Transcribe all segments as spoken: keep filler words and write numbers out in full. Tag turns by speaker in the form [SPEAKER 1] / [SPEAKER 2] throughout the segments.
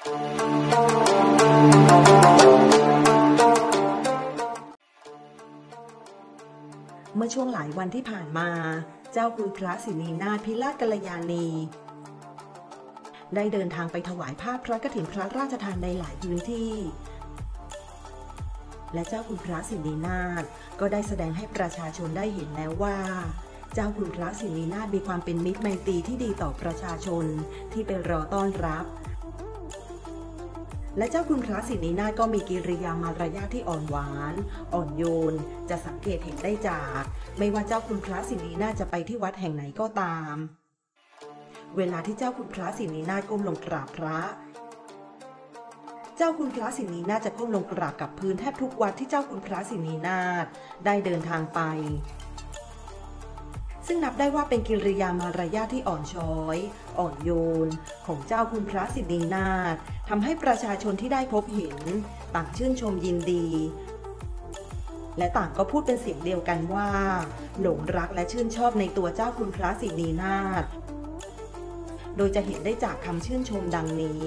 [SPEAKER 1] เมื่อช่วงหลายวันที่ผ่านมาเจ้าคุณพระสินีนาถพิราชกัลยาณีได้เดินทางไปถวายผ้าพระกฐินพระราชทานในหลายพื้นที่และเจ้าคุณพระสินีนาถก็ได้แสดงให้ประชาชนได้เห็นแล้วว่าเจ้าคุณพระสินีนาถมีความเป็นมิตรไมตรีที่ดีต่อประชาชนที่ไปรอต้อนรับและเจ้าคุณพระสินีนาถก็มีกิริยามารยาทที่อ่อนหวานอ่อนโยนจะสังเกตเห็นได้จากไม่ว่าเจ้าคุณพระสินีนาถจะไปที่วัดแห่งไหนก็ตามเวลาที่เจ้าคุณพระสินีนาถก้มลงกราบพระเจ้าคุณพระสินีนาถจะก้มลงกราบกับพื้นแทบทุกวัดที่เจ้าคุณพระสินีนาถได้เดินทางไปซึ่งนับได้ว่าเป็นกิริยามารยาทที่อ่อนช้อยอ่อนโยนของเจ้าคุณพระสินีนาถทำให้ประชาชนที่ได้พบเห็นต่างชื่นชมยินดีและต่างก็พูดเป็นเสียงเดียวกันว่าหลงรักและชื่นชอบในตัวเจ้าคุณพระสินีนาถโดยจะเห็นได้จากคำชื่นชมดังนี้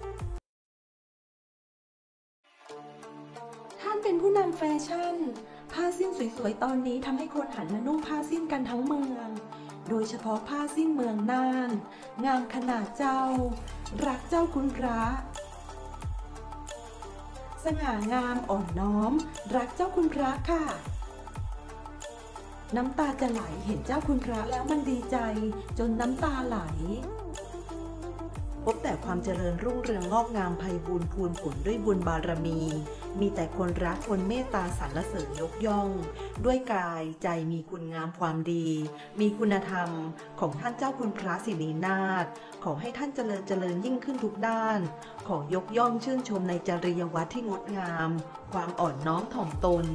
[SPEAKER 1] ท่านเป็นผู้นำแฟชั่นผ้าสิ้นสวยๆตอนนี้ทำให้คนหันมานุ่งผ้าสิ้นกันทั้งเมืองโดยเฉพาะผ้าสิ้นเมืองน่านงามขนาดเจ้ารักเจ้าคุณพระสง่างามอ่อนน้อมรักเจ้าคุณพระค่ะน้ำตาจะไหลเห็นเจ้าคุณพระแล้วมันดีใจจนน้ำตาไหลพบแต่ความเจริญรุ่งเรืองงอกงามไพบูลย์พูนผลด้วยบุญบารมีมีแต่คนรักคนเมตตาสรรเสริญยกย่องด้วยกายใจมีคุณงามความดีมีคุณธรรมของท่านเจ้าคุณพระสินีนาถขอให้ท่านเจริญเจริญยิ่งขึ้นทุกด้านขอยกย่องชื่นชมในจริยวัตรที่งดงามความอ่อนน้อมถ่อมตน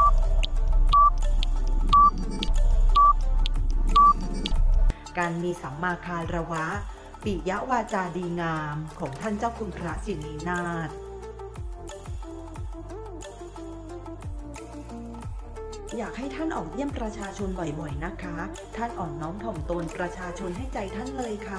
[SPEAKER 1] การมีสัมมาคารวะปิยวาจาดีงามของท่านเจ้าคุณพระสินีนาถอยากให้ท่านออกเยี่ยมประชาชนบ่อยๆนะคะท่านอ่อนน้อมถ่อมตนประชาชนให้ใจท่านเลยค่ะ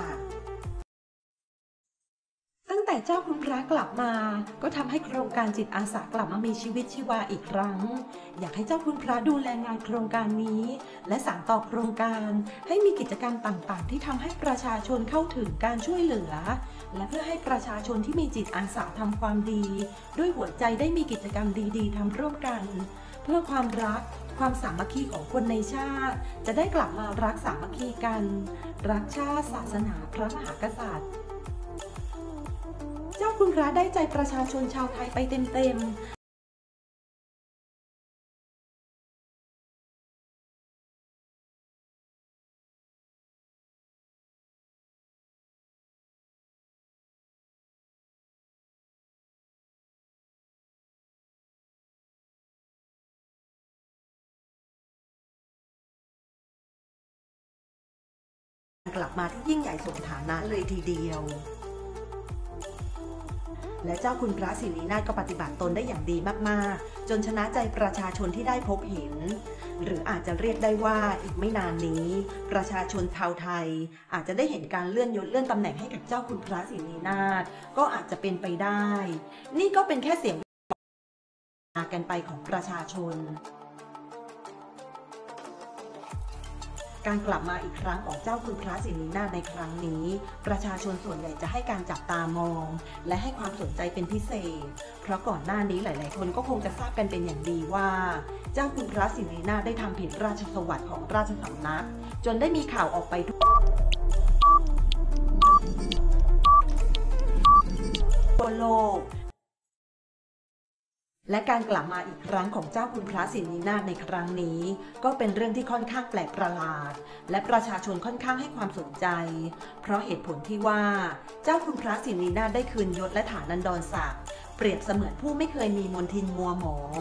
[SPEAKER 1] ตั้งแต่เจ้าคุณพระกลับมาก็ทำให้โครงการจิตอาสากลับมามีชีวิตชีวาอีกครั้งอยากให้เจ้าคุณพระดูแลงานโครงการนี้และสานต่อโครงการให้มีกิจกรรมต่างๆที่ทำให้ประชาชนเข้าถึงการช่วยเหลือและเพื่อให้ประชาชนที่มีจิตอาสาทำความดีด้วยหัวใจได้มีกิจกรรมดีๆทำร่วมกันเพื่อความรักความสามัคคีของคนในชาติจะได้กลับมารักสามัคคีกันรักชาติศาสนาพระมหากษัตริย์เจ้าคุณพระได้ใจประชาชนชาวไทยไปเต็มๆกลับมาที่ยิ่งใหญ่สมฐานะเลยทีเดียวและเจ้าคุณพระสินีนาถก็ปฏิบัติตนได้อย่างดีมากๆจนชนะใจประชาชนที่ได้พบเห็นหรืออาจจะเรียกได้ว่าอีกไม่นานนี้ประชาชนชาวไทยอาจจะได้เห็นการเลื่อนยศเลื่อนตำแหน่งให้กับเจ้าคุณพระสินีนาถก็อาจจะเป็นไปได้นี่ก็เป็นแค่เสียงกันไปของประชาชนการกลับมาอีกครั้งของเจ้าคุณพระสินีนาถในครั้งนี้ประชาชนส่วนใหญ่จะให้การจับตามองและให้ความสนใจเป็นพิเศษเพราะก่อนหน้านี้หลายๆคนก็คงจะทราบกันเป็นอย่างดีว่าเจ้าคุณพระสินีนาถได้ทำผิดราชสวัสดิ์ของราชสำนักจนได้มีข่าวออกไปทั่วโลกและการกลับมาอีกครั้งของเจ้าคุณพระสินีนาถในครั้งนี้ก็เป็นเรื่องที่ค่อนข้างแปลกประหลาดและประชาชนค่อนข้างให้ความสนใจเพราะเหตุผลที่ว่าเจ้าคุณพระสินีนาถได้คืนยศและฐานันดรศักดิ์เปรียบเสมือนผู้ไม่เคยมีมนทินมัวหมอง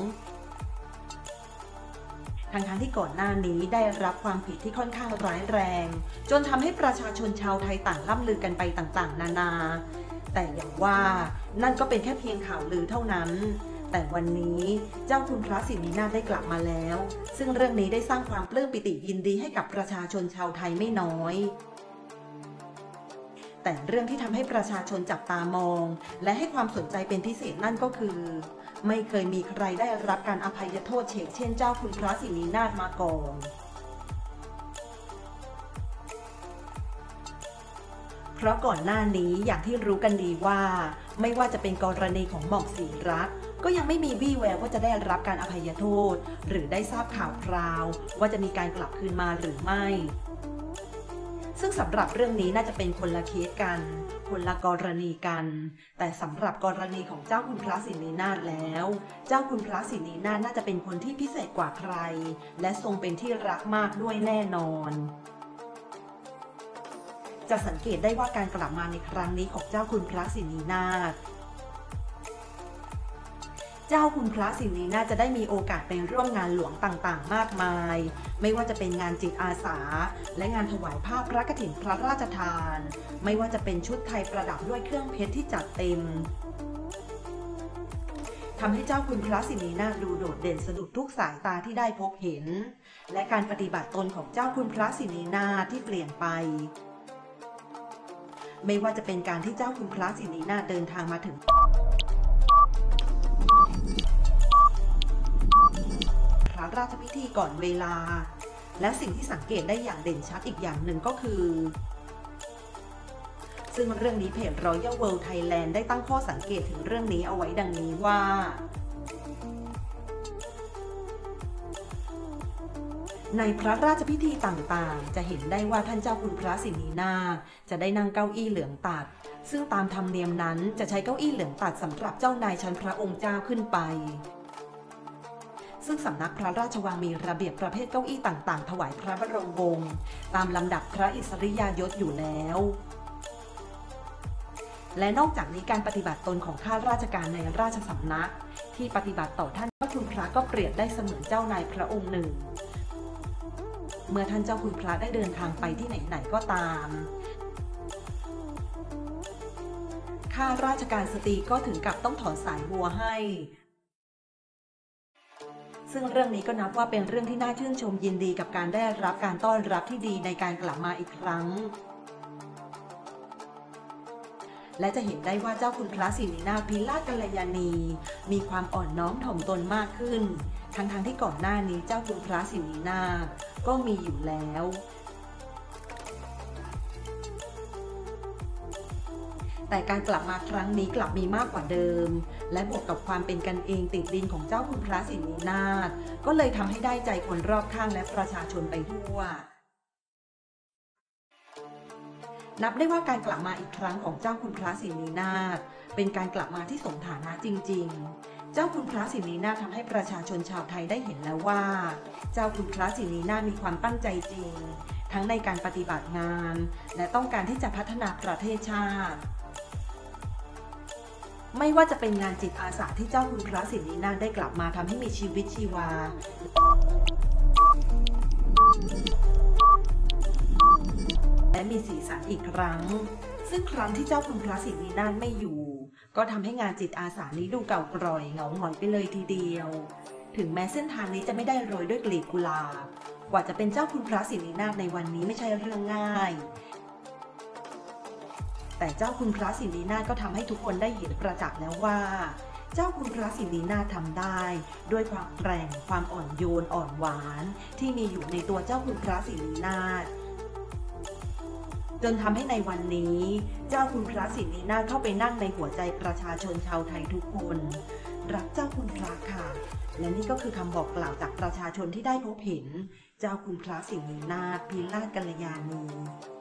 [SPEAKER 1] ทั้งๆที่ก่อนหน้านี้ได้รับความผิดที่ค่อนข้างร้ายแรงจนทำให้ประชาชนชาวไทยต่างล่ำลือกันไปต่างๆนานาแต่อย่างว่านั่นก็เป็นแค่เพียงข่าวลือเท่านั้นแต่วันนี้เจ้าคุณพระสินีนาถได้กลับมาแล้วซึ่งเรื่องนี้ได้สร้างความปลื้มปิติยินดีให้กับประชาชนชาวไทยไม่น้อยแต่เรื่องที่ทำให้ประชาชนจับตามองและให้ความสนใจเป็นพิเศษนั่นก็คือไม่เคยมีใครได้รับการอภัยโทษเฉกเช่นเจ้าคุณพระสินีนาถมาก่อนเพราะก่อนหน้านี้อย่างที่รู้กันดีว่าไม่ว่าจะเป็นกรณีของหม่อมศรีรักก็ยังไม่มีวี่แววว่าจะได้รับการอภัยโทษหรือได้ทราบข่าวคราวว่าจะมีการกลับคืนมาหรือไม่ซึ่งสำหรับเรื่องนี้น่าจะเป็นคนละเคสกันคนละกรณีกันแต่สำหรับกรณีของเจ้าคุณพระสินีนาถแล้วเจ้าคุณพระสินีนาถน่าจะเป็นคนที่พิเศษกว่าใครและทรงเป็นที่รักมากด้วยแน่นอนจะสังเกตได้ว่าการกลับมาในครั้งนี้ของเจ้าคุณพระสินีนาถเจ้าคุณพระสินีนาถจะได้มีโอกาสไปร่วมงานหลวงต่างๆมากมายไม่ว่าจะเป็นงานจิตอาสาและงานถวายผ้าพระกฐินพระราชทานไม่ว่าจะเป็นชุดไทยประดับด้วยเครื่องเพชรที่จัดเต็มทำให้เจ้าคุณพระสินีนาถดูโดดเด่นสะดุดทุกสายตาที่ได้พบเห็นและการปฏิบัติตนของเจ้าคุณพระสินีนาถที่เปลี่ยนไปไม่ว่าจะเป็นการที่เจ้าคุณพระสินีนาถเดินทางมาถึงพระราชพิธีก่อนเวลาและสิ่งที่สังเกตได้อย่างเด่นชัดอีกอย่างหนึ่งก็คือซึ่งเรื่องนี้เพจ Royal World Thailand ได้ตั้งข้อสังเกตถึงเรื่องนี้เอาไว้ดังนี้ว่าในพระราชพิธีต่างๆจะเห็นได้ว่าท่านเจ้าคุณพระสินีนาถจะได้นั่งเก้าอี้เหลืองตัดซึ่งตามธรรมเนียมนั้นจะใช้เก้าอี้เหลืองตัดสำหรับเจ้านายชั้นพระองค์เจ้าขึ้นไปซึ่งสำนักพระราชวังมีระเบียบประเภทเก้าอี้ต่างๆถวายพระบรมวงศ์ตามลำดับพระอิสริยยศอยู่แล้วและนอกจากนี้การปฏิบัติตนของข้าราชการในราชสำนักที่ปฏิบัติต่อท่านเจ้าคุณพระก็เปรียบได้เสมือนเจ้านายพระองค์หนึ่งเมื่อท่านเจ้าคุณพระได้เดินทางไปที่ไหนๆก็ตามข้าราชการสตรีก็ถึงกับต้องถอนสายบัวให้ซึ่งเรื่องนี้ก็นับว่าเป็นเรื่องที่น่าชื่นชมยินดีกับการได้รับการต้อนรับที่ดีในการกลับมาอีกครั้งและจะเห็นได้ว่าเจ้าคุณพระสินีนาถพิราชกัลยาณีมีความอ่อนน้อมถ่อมตนมากขึ้นทั้งๆ ท, ที่ก่อนหน้านี้เจ้าคุณพระสินีนาถก็มีอยู่แล้วแต่การกลับมาครั้งนี้กลับมีมากกว่าเดิมและบวกกับความเป็นกันเองติดดินของเจ้าคุณพระสินีนาถก็เลยทำให้ได้ใจคนรอบข้างและประชาชนไปทั่วนับได้ว่าการกลับมาอีกครั้งของเจ้าคุณพระสินีนาถเป็นการกลับมาที่สมฐานะจริงๆเจ้าคุณพระสินีนาถทำให้ประชาชนชาวไทยได้เห็นแล้วว่าเจ้าคุณพระสินีนาถมีความตั้งใจจริงทั้งในการปฏิบัติงานและต้องการที่จะพัฒนาประเทศชาติไม่ว่าจะเป็นงานจิตอาสาที่เจ้าคุณพระสินีนาถได้กลับมาทำให้มีชีวิตชีวาและมีสีสันอีกครั้งซึ่งครั้งที่เจ้าคุณพระสินีนาถไม่อยู่ก็ทำให้งานจิตอาสานี้ดูเก่ากร่อยเหงาหงอยไปเลยทีเดียวถึงแม้เส้นทางนี้จะไม่ได้โรยด้วยกลีบกุหลาบกว่าจะเป็นเจ้าคุณพระสินีนาถในวันนี้ไม่ใช่เรื่องง่ายแต่เจ้าคุณพระสินีนาถก็ทำให้ทุกคนได้เห็นประจักษ์แล้วว่าเจ้าคุณพระสินีนาถทำได้ด้วยความแกร่งความอ่อนโยนอ่อนหวานที่มีอยู่ในตัวเจ้าคุณพระสินีนาถจนทำให้ในวันนี้เจ้าคุณพระสินีนาถเข้าไปนั่งในหัวใจประชาชนชาวไทยทุกคนรักเจ้าคุณพระค่ะและนี่ก็คือคำบอกกล่าวจากประชาชนที่ได้พบเห็นเจ้าคุณพระสินีนาถพิราชกัลยาณี